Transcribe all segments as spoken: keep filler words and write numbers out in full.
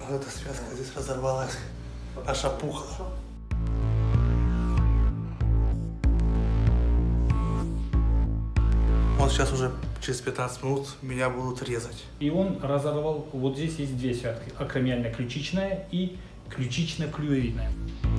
Эта связка здесь разорвалась, аж опухла. Вот сейчас уже через пятнадцать минут меня будут резать. И он разорвал, вот здесь есть две связки, акромиально-ключичная и ключично-клюевидная.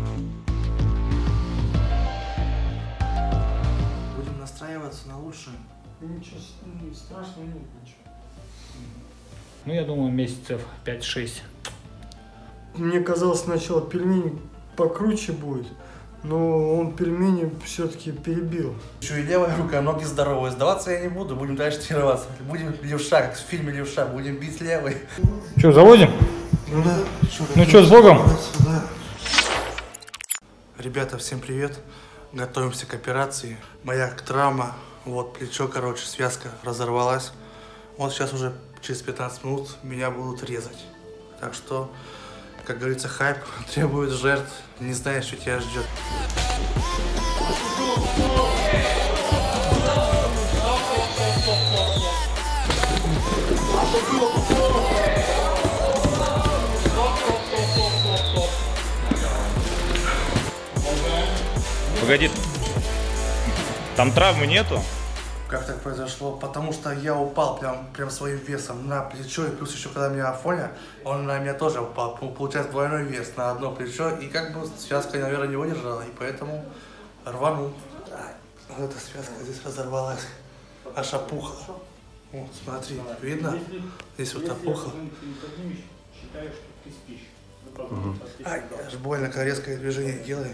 Будем настраиваться на лучшее. Ничего страшного нет, ничего. Ну, я думаю, месяцев пять-шесть. Мне казалось, сначала пельмень покруче будет, но он пельмени все-таки перебил. Еще и левая рука, ноги здоровые. Сдаваться я не буду, будем дальше тренироваться. Будем левша, как в фильме «Левша», будем бить левой. Что, заводим? Ну да. Ну что, с Богом? Да. Ребята, всем привет. Готовимся к операции. Моя травма, вот плечо, короче, связка разорвалась. Вот сейчас уже через пятнадцать минут меня будут резать. Так что, как говорится, хайп требует жертв. Не знаешь, что тебя ждет. Погоди, там травмы нету? Как так произошло? Потому что я упал прям, прям своим весом на плечо, и плюс еще когда меня Афоня, он на меня тоже упал. Получается двойной вес на одно плечо, и как бы связка, наверное, не выдержала, и поэтому рванул. Вот эта связка здесь разорвалась, аж опухла. Вот, смотри, видно? Здесь вот опухло. Ай, аж больно, когда резкое движение делаю.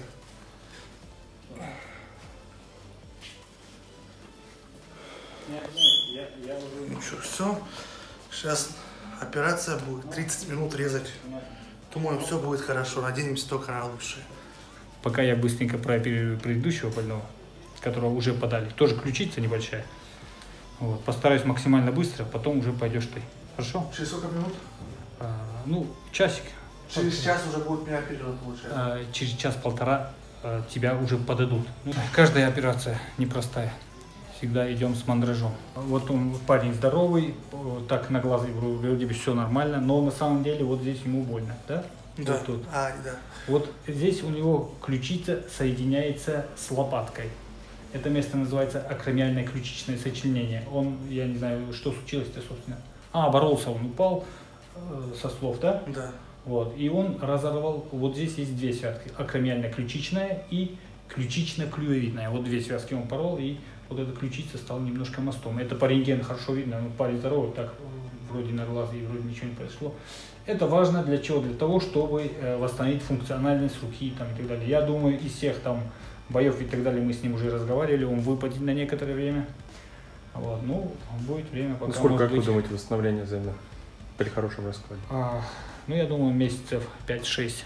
Ну что, все. Сейчас операция будет. тридцать минут резать. Думаю, все будет хорошо. Надеемся только на лучшее. Пока я быстренько прооперирую предыдущего больного, которого уже подали. Тоже ключица небольшая. Вот. Постараюсь максимально быстро, потом уже пойдешь ты. Хорошо? Через сколько минут? А, ну, часик. Через час уже будут меня оперировать, получается. А, через час-полтора а, тебя уже подадут. Ну, каждая операция непростая. Всегда идем с мандражом. Вот он, парень здоровый, так на глаз вроде бы все нормально, но на самом деле вот здесь ему больно, да? Да. Вот тут. А, да. Вот здесь у него ключица соединяется с лопаткой. Это место называется акромиальное ключичное сочленение. Он, я не знаю, что случилось-то, собственно. А, боролся, он упал э, со слов, да? Да. Вот, и он разорвал, вот здесь есть две связки, акромиально-ключичная и ключично-клюевидная. Вот две связки он порол, и вот эта ключица стала немножко мостом. Это по рентгену хорошо видно, ну, парень здоровый, так вроде на глаза и вроде ничего не произошло. Это важно для чего? Для того, чтобы э, восстановить функциональность руки там, и так далее. Я думаю, из всех там боев и так далее мы с ним уже разговаривали, он выпадет на некоторое время. Вот, ну, будет время, пока. Ну, сколько, как быть... вы думаете, восстановление займет при хорошем раскладе? А, ну, я думаю, месяцев пять-шесть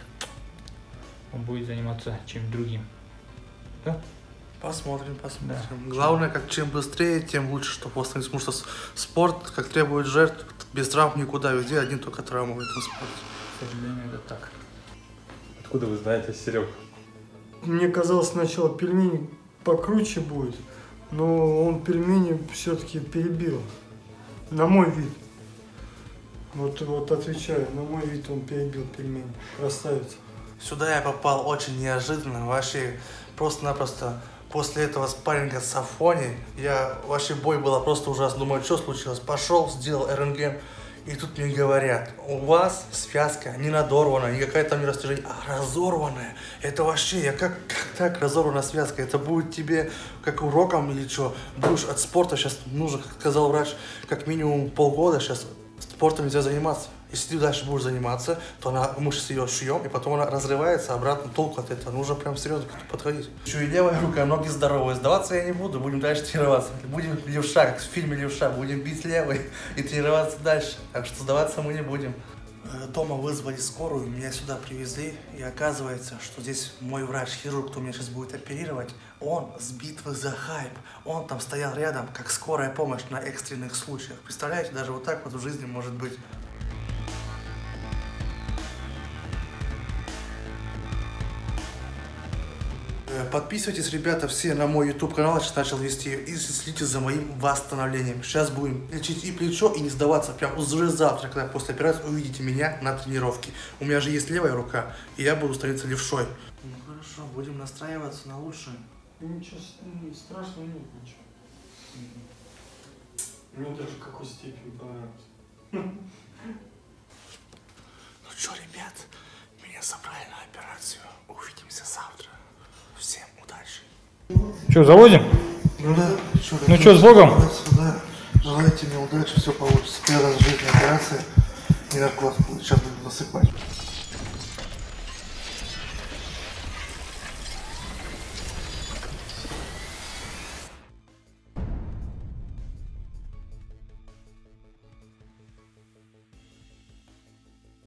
он будет заниматься чем-то другим. Да? Посмотрим, посмотрим. Да. Главное, как чем быстрее, тем лучше, чтобы восстановить. Потому что спорт, как требует жертв, без травм никуда, везде один только травмы в этом спорте. К сожалению, это так. Откуда вы знаете, Серег? Мне казалось, сначала пельмень покруче будет, но он пельмени все-таки перебил. На мой вид. Вот, вот отвечаю, на мой вид он перебил пельмень. Красавец. Сюда я попал очень неожиданно, вообще просто-напросто. После этого спарринга с Афоней, я, вообще бой была просто ужасно. Думаю, что случилось? Пошел, сделал эр эн гэ, и тут мне говорят, у вас связка не надорвана, никакая там не растяжение, а разорванная. Это вообще, я как, как так разорвана связка? Это будет тебе как уроком или что? Будешь от спорта сейчас, нужно, как сказал врач, как минимум полгода сейчас спортом нельзя заниматься. Если ты дальше будешь заниматься, то она, мы сейчас ее шьем, и потом она разрывается, обратно толку от этого. Нужно прям серьезно подходить. Еще и левая рука, ноги здоровые. Сдаваться я не буду, будем дальше тренироваться. Будем левша, как в фильме «Левша», будем бить левой и тренироваться дальше. Так что сдаваться мы не будем. Дома вызвали скорую, меня сюда привезли, и оказывается, что здесь мой врач-хирург, кто меня сейчас будет оперировать, он с битвы за хайп. Он там стоял рядом, как скорая помощь на экстренных случаях. Представляете, даже вот так вот в жизни может быть. Э, Подписывайтесь, ребята, все на мой YouTube канал, я сейчас начал вести, и следите за моим восстановлением. Сейчас будем лечить и плечо, и не сдаваться. Прям уже завтра, когда после операции увидите меня на тренировке. У меня же есть левая рука, и я буду становиться левшой. Ну хорошо, будем настраиваться на лучшее. Ничего страшного нет, ничего. Мне даже в какой степени понравилось. Ну что, ребят, меня забрали на операцию. Увидимся завтра. Всем удачи. Что, заводим? Ну да. Чё, Ну что, с Богом? Да. Желаю тебе удачи, все получится. Первая в жизни операция. Не наркоз будет. Сейчас буду засыпать.